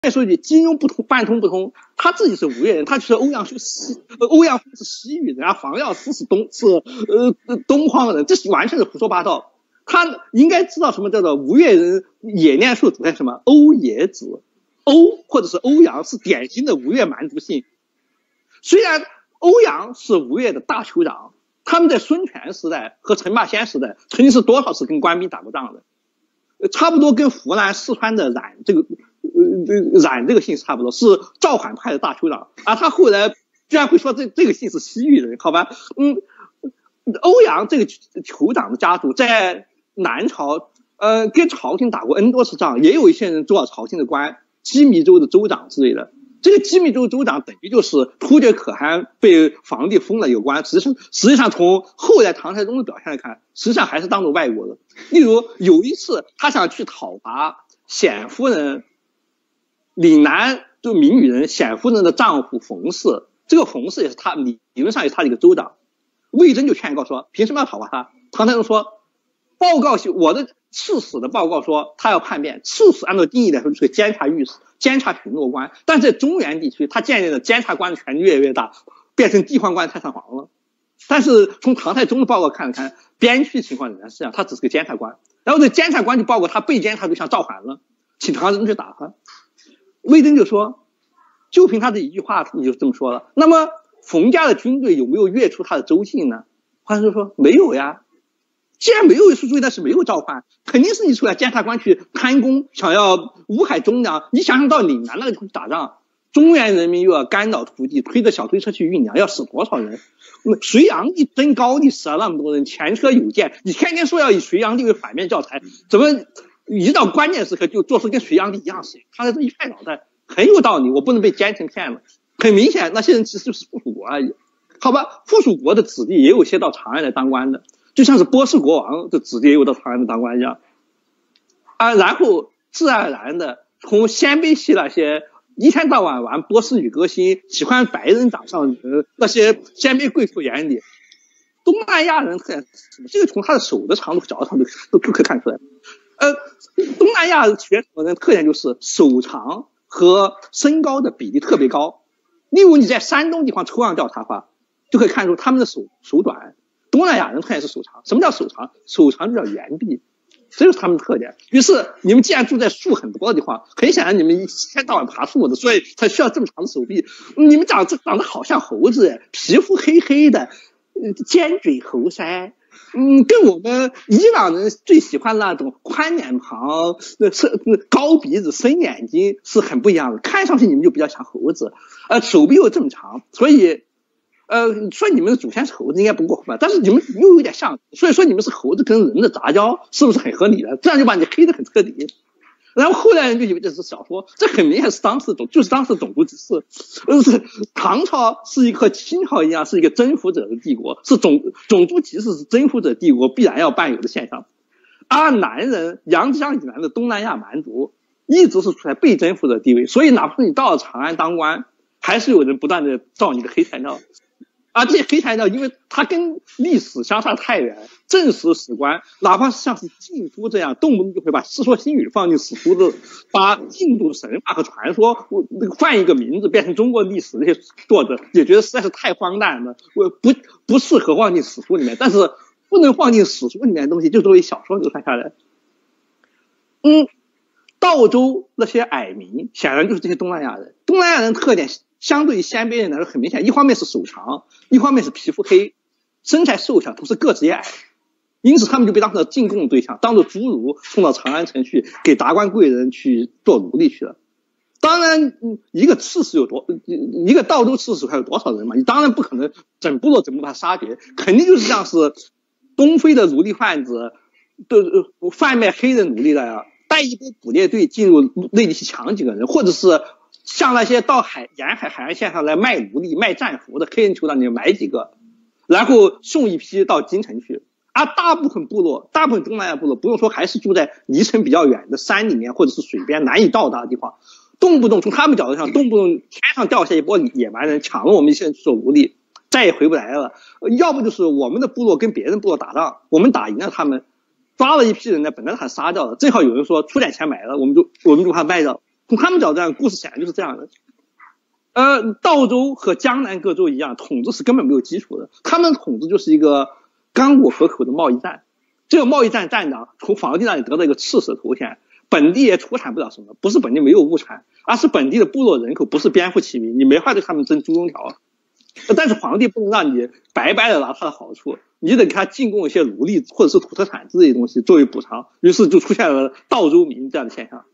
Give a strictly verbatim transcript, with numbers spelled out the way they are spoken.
说句金庸不通半通不通，他自己是吴越人，他就是欧阳修西欧阳锋是西域人，然后黄药师是东是呃东方人，这是完全是胡说八道。他应该知道什么叫做吴越人冶炼术主在什么欧冶子，欧或者是欧阳是典型的吴越蛮族姓。虽然欧阳是吴越的大酋长，他们在孙权时代和陈霸先时代曾经是多少次跟官兵打过仗的，差不多跟湖南四川的冉这个呃冉这个姓差不多，是赵缓派的大酋长，而他后来居然会说这这个姓是西域人，好吧？嗯，欧阳这个酋长的家族在南朝呃跟朝廷打过 N 多次仗，也有一些人做了朝廷的官，羁縻州的州长之类的。这个羁縻州州长等于就是突厥可汗被皇帝封了有关，实际上实际上从后来唐太宗的表现来看，实际上还是当做外国的。例如有一次他想去讨伐显夫人，岭南就闽语人显夫人的丈夫冯氏，这个冯氏也是他理论上也是他的一个州长。魏征就劝告说凭什么要讨伐他？唐太宗说报告我的刺史的报告说他要叛变，刺史按照定义来说就是个监察御史、监察巡逻官，但在中原地区他建立的监察官的权力越来越大，变成地方官太上皇了。但是从唐太宗的报告看了看，边区情况仍然是这样，他只是个监察官。然后这监察官就报告他被监察对象造反了，请唐太宗去打他。魏征就说就凭他这一句话你就这么说了，那么冯家的军队有没有越出他的州境呢？唐太宗说没有呀，既然没有出去，但是没有召唤，肯定是你出来监察官去贪功，想要乌海中粮。你想想到岭南那个地方去打仗，中原人民又要干扰土地，推着小推车去运粮，要死多少人？隋炀帝登高帝死了那么多人，前车有鉴，你天天说要以隋炀帝为反面教材，怎么一到关键时刻就做出跟隋炀帝一样的事情？他在这一拍脑袋很有道理，我不能被奸臣骗了。很明显那些人其实就是附属国而已，好吧？附属国的子弟也有些到长安来当官的，就像是波斯国王的子弟也有到长安来当官一样啊。然后自然而然的从鲜卑系那些一天到晚玩波斯语歌星，喜欢白人长相的那些鲜卑贵妇眼里，东南亚人特点什么？这个从他的手的长度、脚的长度都都可以看出来。呃，东南亚血统的特点就是手长和身高的比例特别高。例如你在山东地方抽样调查的话，就可以看出他们的手手短。东南亚人特点是手长，什么叫手长？手长就叫猿臂，这就是他们的特点。于是你们既然住在树很多的地方，很显然你们一天到晚爬树的，所以才需要这么长的手臂。你们长长得好像猴子，皮肤黑黑的，尖嘴猴腮，嗯，跟我们伊朗人最喜欢那种宽脸庞、高鼻子、深眼睛是很不一样的。看上去你们就比较像猴子，呃，手臂又这么长，所以。呃，说你们的祖先是猴子应该不过分吧？但是你们又有点像，所以说你们是猴子跟人的杂交，是不是很合理的？这样就把你黑得很彻底。然后后来人就以为这是小说，这很明显是当时种就是当时种族歧视。呃，是唐朝是一个和清朝一样是一个征服者的帝国，是种种族歧视是征服者帝国必然要伴有的现象。而南人阳江以南的东南亚蛮族一直是处在被征服者地位，所以哪怕你到了长安当官，还是有人不断的造你的黑材料。而这些黑材料，因为它跟历史相差太远，正史史官哪怕是像是晋书这样，动不动就会把《世说新语》放进史书的，把印度神话和传说换一个名字变成中国历史，这些作者也觉得实在是太荒诞了，我不不适合放进史书里面。但是不能放进史书里面的东西，就作为小说流传下来。嗯，道州那些矮民显然就是这些东南亚人，东南亚人特点。相对于鲜卑人来说很明显，一方面是手长，一方面是皮肤黑，身材瘦小，同时个子也矮，因此他们就被当成了进贡对象，当做侏儒送到长安城去给达官贵人去做奴隶去了。当然一个刺史有多一个道州刺史还有多少人嘛，你当然不可能整部落整部把他杀绝，肯定就是像是东非的奴隶贩子的贩卖黑人奴隶的呀，带一波捕猎队进入内地去抢几个人，或者是像那些到海沿海海岸线上来卖奴隶、卖战俘的黑人酋长，你买几个，然后送一批到京城去。而大部分部落，大部分东南亚部落，不用说，还是住在离城比较远的山里面，或者是水边难以到达的地方。动不动从他们角度上，动不动天上掉下一波野蛮人，抢了我们一些人去做奴隶，再也回不来了。要不就是我们的部落跟别人部落打仗，我们打赢了他们，抓了一批人呢，本来他杀掉了，正好有人说出点钱买了，我们就我们就把他卖掉。 从他们角度上，故事显然就是这样的。呃，道州和江南各州一样，统治是根本没有基础的，他们统治就是一个刚果河口的贸易战。这个贸易战站长从皇帝那里得到一个刺史头衔，本地也出产不了什么，不是本地没有物产，而是本地的部落人口不是边户齐民，你没法对他们征猪绒条。但是皇帝不能让你白白的拿他的好处，你得给他进贡一些奴隶或者是土特产之类的东西作为补偿，于是就出现了道州民这样的现象。